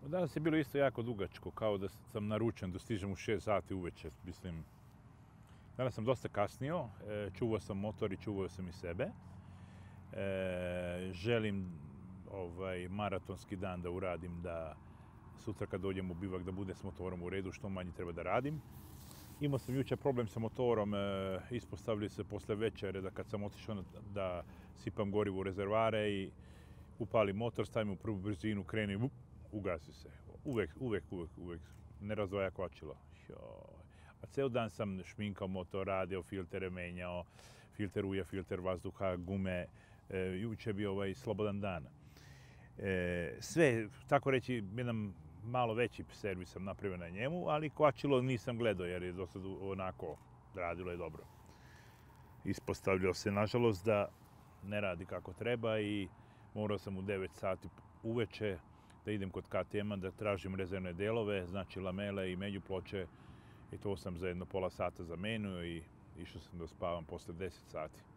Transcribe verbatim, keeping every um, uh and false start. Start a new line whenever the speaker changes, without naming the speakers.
Danas je bilo isto jako dugačko, kao da sam naručen, da stižem u šest sati uveče, mislim. Danas sam dosta kasnio, e, čuvao sam motor i čuvao sam i sebe. E, želim ovaj, maratonski dan da uradim, da sutra kad dođem u bivak da bude s motorom u redu, što manje treba da radim. Imao sam jučer problem sa motorom, e, ispostavili se posle večere da kad sam otišao da sipam gorivo u rezervare i upalim motor, stavim u prvu brzinu, krenem, up, ugasi se. Uvek, uvek, uvek, uvek. Ne razdvaja kočilo. A ceo dan sam šminkao motor, radio, filtere menjao, filter uja, filter vazduha, gume. E, juče je bio ovaj slobodan dan. E, sve, tako reći, jedan malo veći servis sam napravio na njemu, ali kočilo nisam gledao jer je dosta onako radilo je dobro. Ispostavljao se, nažalost, da ne radi kako treba i morao sam u devet sati uveče da idem kod K T M-a da tražim rezervne delove, znači lamele i međuploče, i to sam za jedno pola sata zamenio i išao sam da spavam posle deset sati.